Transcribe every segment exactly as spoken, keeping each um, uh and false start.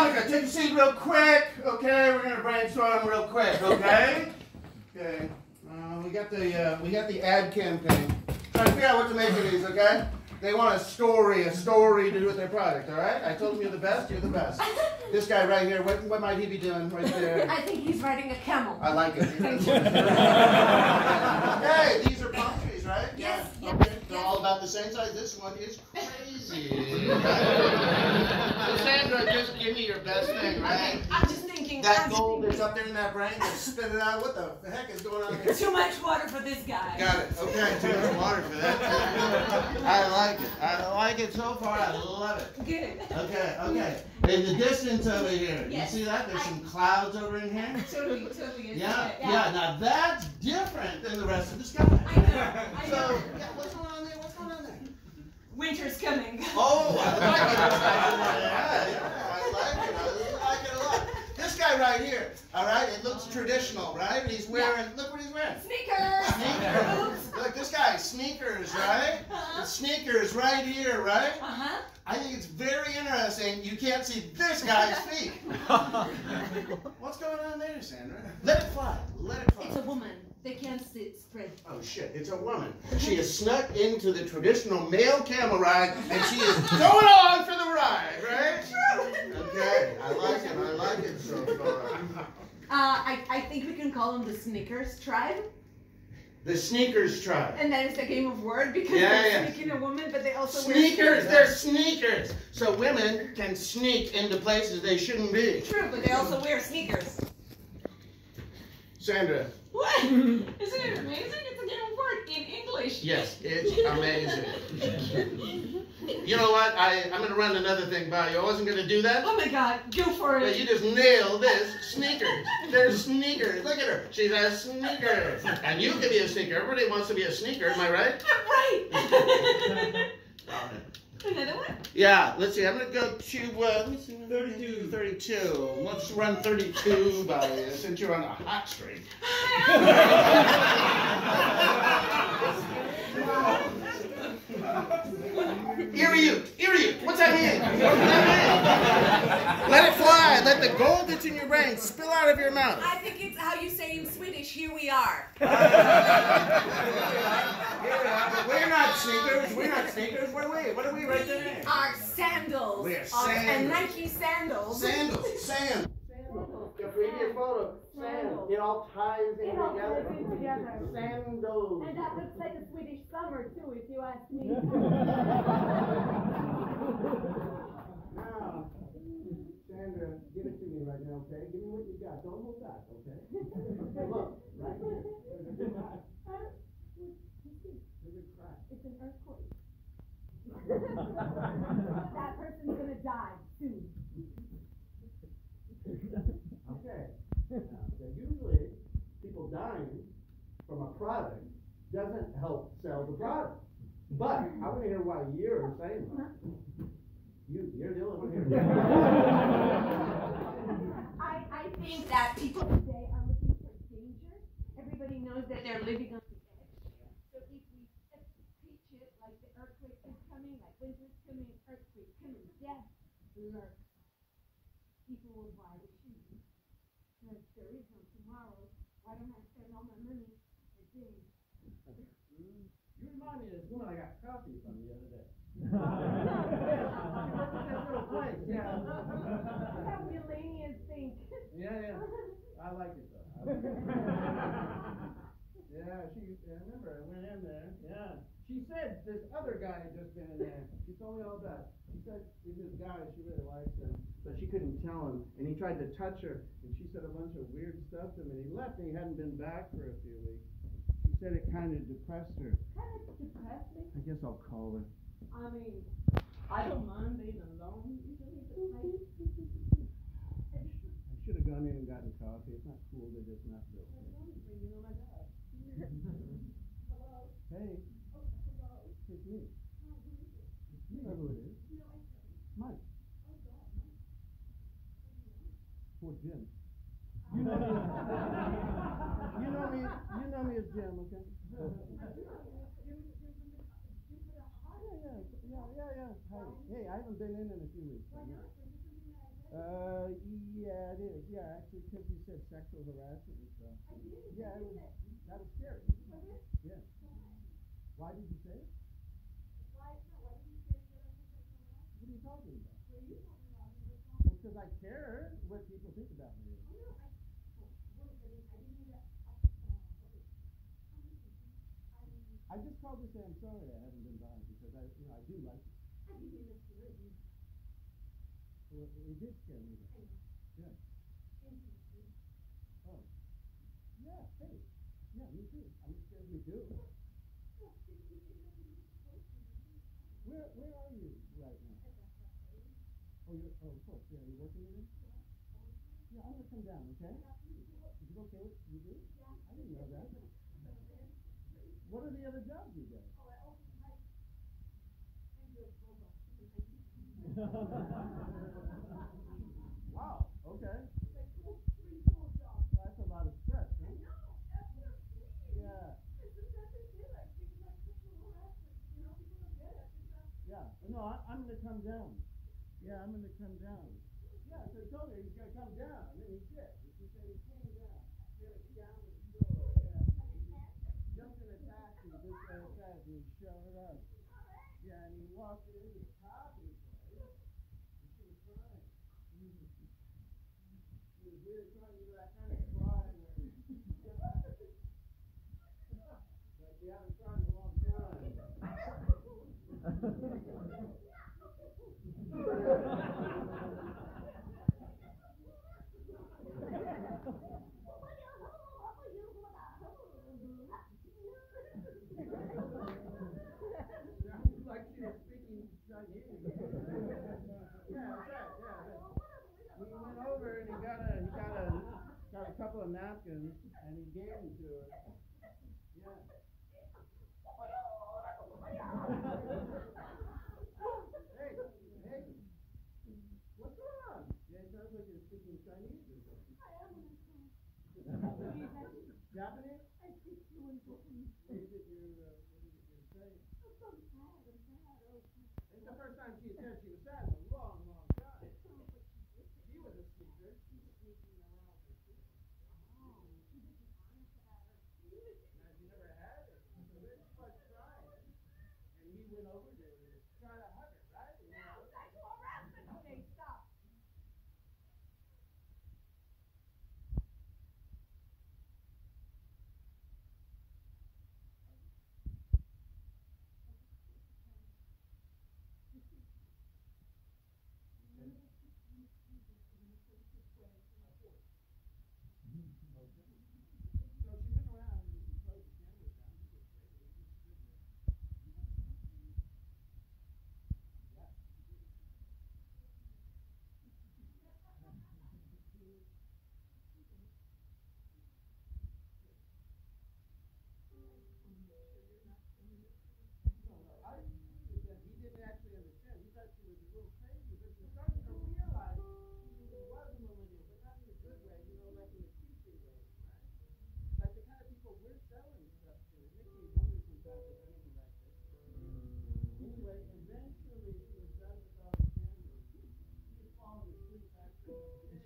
Okay, take a seat real quick. Okay, we're gonna brainstorm real quick. Okay. Okay. Uh, we got the uh, we got the ad campaign. Trying to figure out what to make of these. Okay. They want a story, a story to do with their product. All right. I told them you're the best. You're the best. This guy right here. What what might he be doing right there? I think he's riding a camel. I like it. Hey, these are palm trees, right? Yes. Yeah. Yes. Okay. They're Yes. all about the same size. This one is crazy. So Sandra, just give me your best thing, right? Okay, I'm just thinking. That I'm gold thinking. that's up there in that brain, just spit it out. What the heck is going on here? Too much water for this guy. Got it. Okay, too much water for that. I like it. I like it so far. I love it. Good. Okay, okay. In the distance over here, Yes. you see that? There's I- some clouds over in here. Totally, totally. Yeah, yeah. yeah. Now that's different than the rest of the sky. I know. I So, know. yeah, what's going on there? What's going on there? Winter's coming. Oh, I like it. Yeah, yeah, I like it. I like it a lot. This guy right here, all right, it looks traditional, right? He's wearing, look what he's wearing. Sneakers. Sneakers. Look, this guy, sneakers, right? The sneakers right here, right? Uh-huh. I think it's very interesting. You can't see this guy's feet. What's going on there, Sandra? Let it fly. Let it fly. It's a woman. They can't sit spread. Oh shit, it's a woman. She has snuck into the traditional male camel ride and she is going on for the ride, right? Okay, I like it, I like it so far. Uh, I, I think we can call them the Sneakers tribe. The sneakers tribe. And then it's a game of word because Yeah, they're yeah. sneaking a woman, but they also Sneakers, wear they're sneakers. So women can sneak into places they shouldn't be. True, but they also wear sneakers. Sandra. What? Isn't it amazing? It's a game of word in English. Yes, it's amazing. You know what? I, I'm going to run another thing by you. I wasn't going to do that. Oh my god, go for But it. you just nailed this. Sneakers. They're sneakers. Look at her. She's a sneaker. And you can be a sneaker. Everybody wants to be a sneaker. Am I right? Right. Another one? Yeah. Let's see. I'm going to go to uh, let me see, thirty-two. thirty-two. Let's run thirty-two by you since you're on a hot streak. Iriute, Iriute, what's that mean? What's that mean? Let it fly. Let the gold that's in your brain spill out of your mouth. I think it's how you say in Swedish, here we are. We're not sneakers. We're not sneakers. What are we? What are we right there? Our sandals. We are Our- sandals. And Nike sandals. Sandals. Sand. The previous photo. Sand. It all ties in It all together. ties in together. Sandals. And that looks like a Swedish summer too, if you ask me. Now, Sandra, give it to me right now, okay? Give me what you got. Don't hold back, okay? Hey, look, right here. There's a crack. There's a crack. It's an earthquake. That person's gonna die soon. Okay. Now, okay. Usually, people dying from a product doesn't help sell the product. But I want to hear why you're saying that. You, you're the only one here. I, I think that people today are looking for danger. Everybody knows that they're living on the edge. So if we just teach it like the earthquake is coming, like winter's coming, earthquake coming, death lurks. People will buy the shoes. Because there is no tomorrow. Why don't I spend all my money today? You remind me of this woman I got coffee from the other day. Yeah. Look how millennials think. Yeah, yeah. I like it though. I like it. Yeah, she. I remember I went in there. Yeah. She said this other guy had just been in there. She told me all about it. She said there's this guy she really likes him, but she couldn't tell him. And he tried to touch her, and she said a bunch of weird stuff to him. And he left, and he hadn't been back for a few weeks. She said it kind of depressed her. Kind of depressing. I guess I'll call her. I mean, I don't mind being alone usually, but I, I should have gone in and gotten coffee. It's not cool to just not do it. oh my God. Hello. Hey, Oh, hello. it's me. Oh, who is it? You know who it is. No, I don't. Mike. Oh God, no. Poor Jim. You know me. You know me. You know me as Jim, okay? Yeah, yeah, yeah, yeah, yeah. Hey, hey, I haven't been in in a few weeks. Why not? Uh, because you said sexual harassment and stuff. I did. Yeah, I it was, did. that was scary. Was it? Yeah. Why? Why did you say it? Why? No, why did you say that I was sexual harassment? What are you talking about? What are you talking about? I mean, what's wrong? Well, because I care what people think about me. Oh, no, I, oh, wait, I didn't, I didn't mean that. Uh, okay. I mean, I just called to say I'm sorry I haven't been by because I, you know, I do like it. I didn't mean to scare you. Well, it did scare me. I know. Yeah. Intimacy. Oh. Yeah. Hey. Yeah, me too. I'm scared me too. Where Where are you right now? Oh, you're. Oh, of course. Yeah, you're working with him. Yeah, I'm gonna come down. Okay. Is it okay with you do? I didn't know that. What are the other jobs you get? Wow. Okay. That's a lot of stress, huh? Yeah. Yeah. No, I, I'm gonna come down. Yeah, I'm gonna come down. Yeah, so I told her he's gonna come down, and then he did. He said he came down. He had a down to the door. Yeah. He jumped in a taxi just like that, and he showed up. Yeah, and he walked into the coffee place, and she was crying. She was really crying, you know, that kind of crying where, like you haven't cried in a long time. Sounds like she was speaking Chinese. Yeah, that's right. Yeah. He went over and he got a he got a got a couple of napkins and he gave them to her. Yeah. Hey, hey, what's going on? Yeah, it sounds like you're speaking Chinese or something. Japanese? I speak fluent Japanese. What is it you're uh, what is it you're saying? I'm so sad. I'm sad. Oh, It's the first time she said she was sad in a long, long time. She was a speaker. She was sneaking around for people. oh, she was honest about her. Now she never had it. So then she was crying. And he went over to her to try to hug her, right? You No, know? sexual harassment. Okay, stop. So she went around and she closed the cameras down. He was great. He just stood there. Yeah. No, no, I he didn't actually understand. He thought she was a little crazy, but she started to realize she was a millennial, but not in a good way, you know, like in a teaching way, right? Like the kind of people we're selling stuff to. It makes me wonder sometimes if anything like this. Anyway, eventually she was done with all the cameras. She was falling asleep after a day.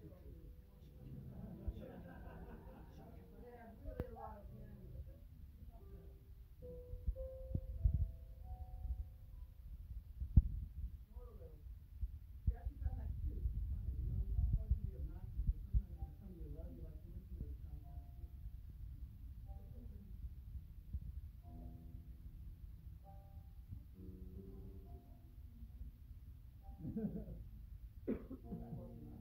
They have really a lot of cameras. Totally. Yeah, she found that cute. Funny, you know, it's supposed to be obnoxious, but sometimes when somebody loves you, like to listen to it, sounds kind of cute. I hope not.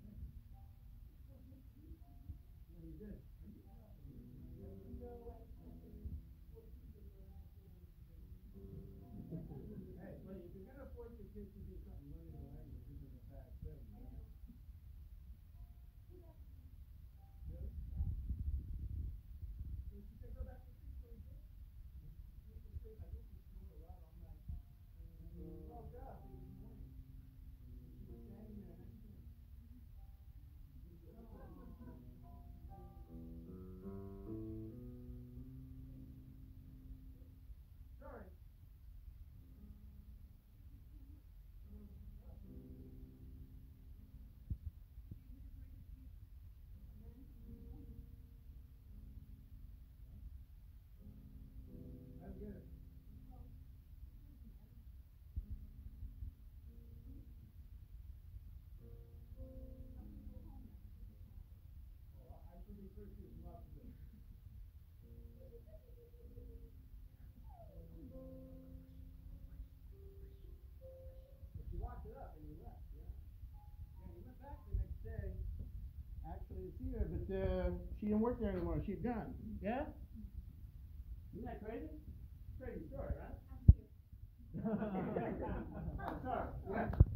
Yeah, he did. Hey, well, if you're gonna force your kids to do something, learning a language isn't a bad thing, right? Really? So she said go back to sleep, so he did. He went to sleep. I think he snored a lot all night. And when he woke up, he was twenty. first she loved it. But she locked it up and he left, yeah. Yeah, he went back the next day, actually to see her, but uh, she didn't work there anymore. She'd gone. Yeah? Isn't that crazy? Crazy story, right? Sorry. Yeah.